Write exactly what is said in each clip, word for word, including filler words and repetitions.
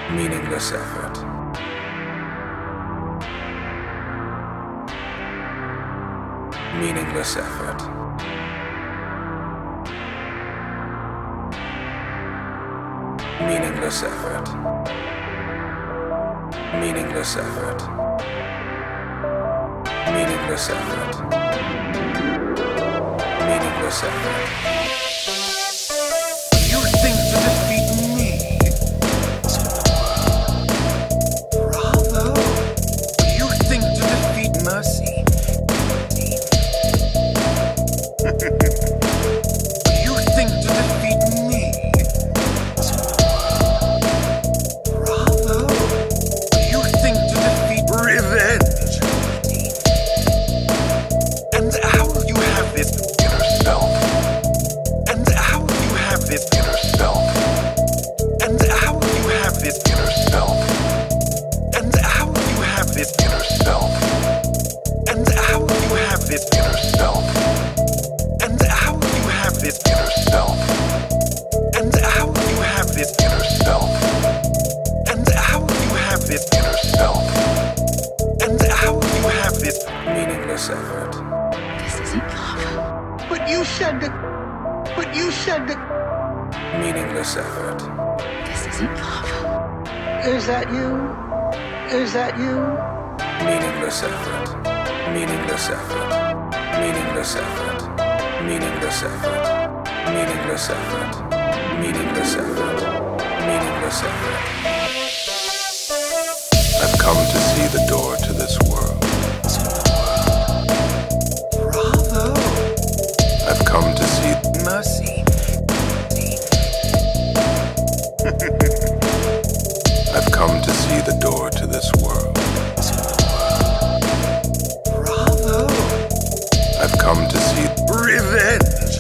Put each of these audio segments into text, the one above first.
Meaningless effort. Meaningless effort. Meaningless effort. Meaningless effort. Meaningless effort. Meaningless effort. You think to defeat me? Bravo. You think to defeat mercy? You think to defeat me? Bravo. You think to defeat revenge? And how will you have this inner self? And how will you have this inner self? And how will you have this inner self? And how will you have this inner self? And how will you have this inner self? And how will you have this inner self? And how will you have this inner self? And how will you have this inner self? And how will you have this Meaningless effort. This isn't love. But you said that. But you said that. Meaningless effort. This isn't love. Is that you? Is that you? Meaningless effort. Meaningless effort. Meaningless effort. Meaningless effort. Meaningless effort. Meaningless effort. Meaningless effort. I've come to see the door to this world. bravo, I've come to see mercy. I've come to see the door to this world. Bravo, I've come to see revenge.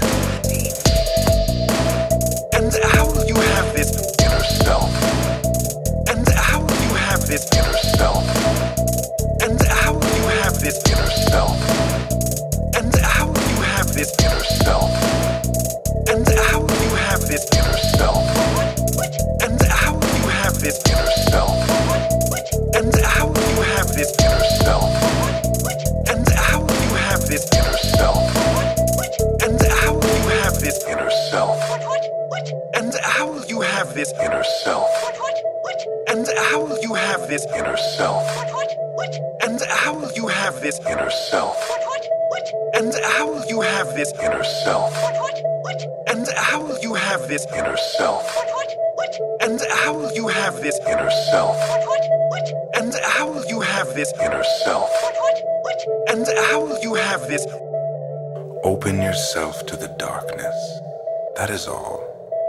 And how will you have this inner self. And how will you have this Inner self. And how will you have this Inner self. And how will you have this Inner self. And how will you have this Inner self. And how will you have this Inner self. And how will you have this Inner self. And how will you have this Inner self. And how will you have this Inner self. And how will you have this Inner self. And how will you have this Inner self. And how will you have this Inner self. And how will you have this Inner self. And how will you have this Inner self. And how will you have this Inner self. And how will you have this Inner self. And how will you have this Open yourself to the darkness. That is all.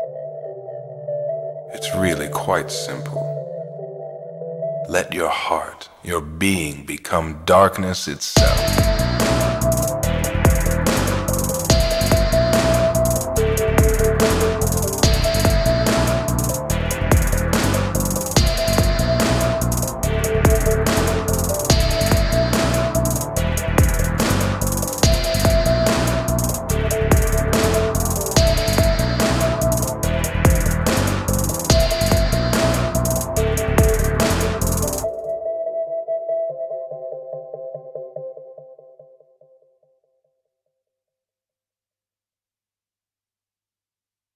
It's really quite simple. Let your heart, your being become darkness itself.